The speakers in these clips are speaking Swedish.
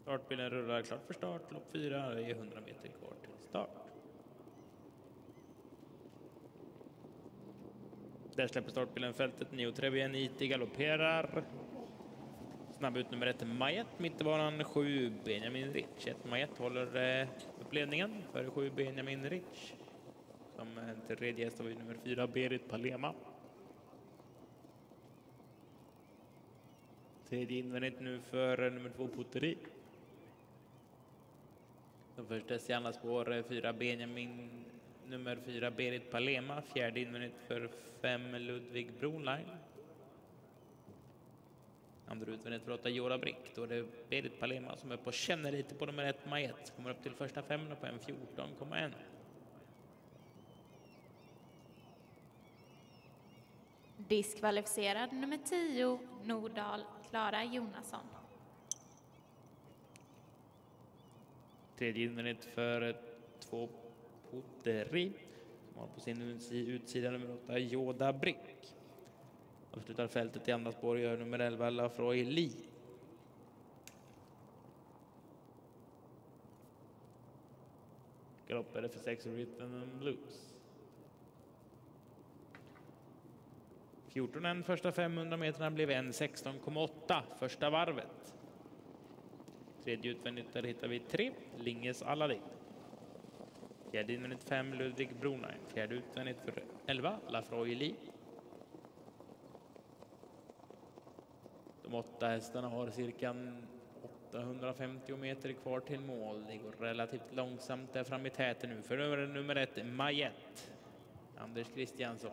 Startbilen rullar klart för start. Lopp 4, det är 100 meter kvar till start. Där släpper startbilen fältet. Neo Trebien IT galopperar. Snabb ut nummer 1 Majet. Mittebanan 7 Benjamin Rich. 1 Majet håller upp ledningen för 7 Benjamin Rich. Som tredje häst har vi nummer 4 Berit Palema. Tredje invändigt nu för nummer 2 Poteri. De första i andra spår 4 Benjamin, nummer 4 Berit Palema. Fjärde invändigt för 5 Ludvig Bronline. Andra utvändigt för 8 Jora Brick. Då är det Berit Palema som är på känner lite på nummer 1 Majet. Kommer upp till första 5 på en 14,1. Diskvalificerad nummer 10 Nordal Klara Jonasson. Tredje invändigt för 2 Poteri. Som har på sin utsida nummer 8 Yoda Brick. Avslutar fältet i andra spår gör nummer 11 Lafroy Lee. Galoppade för 6 Rhythm and Blues. 14 första 500 meterna blev 1:16,8 första varvet. Tredje utvändigt där hittar vi 3 Linges Aladdin. Fjärde invändigt 5 Ludvig Bronheim. Fjärde utvändigt för 11 Lafroy Lee. De 8 hästarna har cirka 850 meter kvar till mål. Det går relativt långsamt där fram i täten nu för nummer 1 Majet. Anders Kristiansson.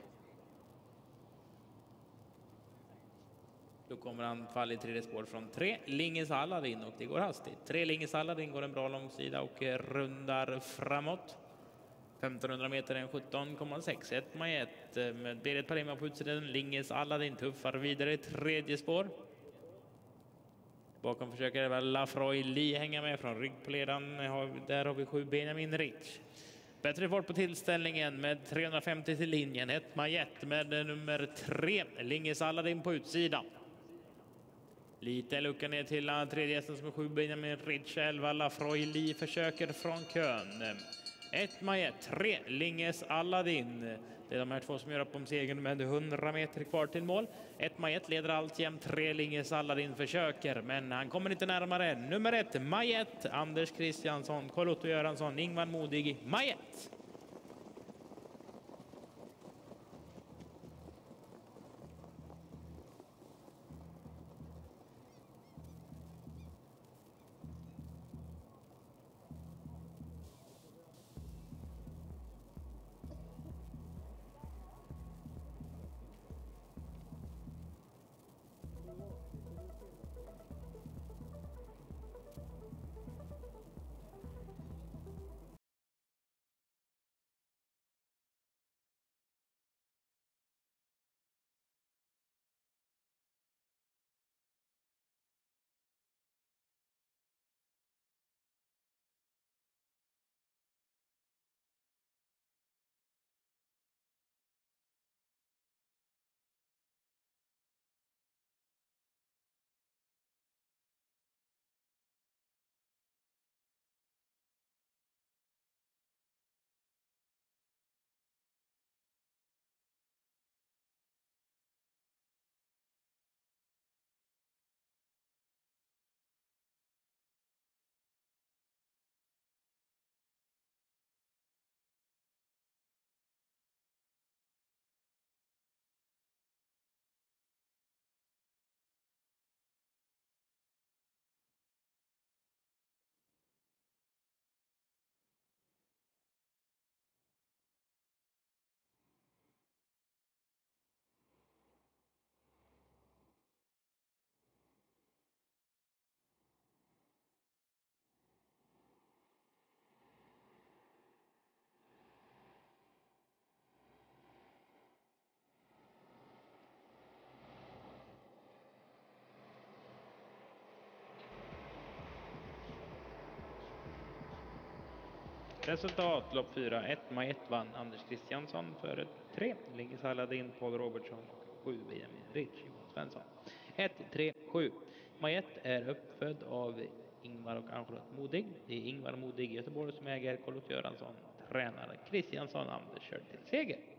Då kommer han fall i tredje spår från 3 Linges Aladdin och det går hastigt. 3 Linges Aladdin går en bra långsida och rundar framåt. 1500 meter en 17,6. 1 Majet med Berit Palema på utsidan. Linges Aladdin tuffar vidare i tredje spår. Bakom försöker väl Lafroy Lee hänga med från rygg på ledan. Där har vi 7 Benjamin Rich. Bättre fart på tillställningen med 350 till linjen. 1 Majet med nummer 3 Linges Aladdin på utsidan. Lite lucka ner till tredje hästen som är 7 Benjamin Rich. 11 Lafroy Lee försöker från kön. 1 Majet, 3 Linges Aladdin. Det är de här två som gör upp om segern med 100 meter kvar till mål. 1 Majet leder alltjämt, 3 Linges Aladdin försöker, men han kommer inte närmare. Nummer 1 Majet, Anders Kristiansson, Carl-Otto Göransson, Ingvar Modig, Majet. Resultat, lopp 4, 1 Majet vann Anders Kristiansson för 3 Linges Aladdin, Paul Robertson och 7 Benjamin Rich, Johan Svensson. 1, 3, 7. Majet är uppfödd av Ingvar och Ann-Charlotte Modig. Det är Ingvar Modig Göteborg som äger, Carl-Otto Göransson tränare, Kristiansson Anders kör till seger.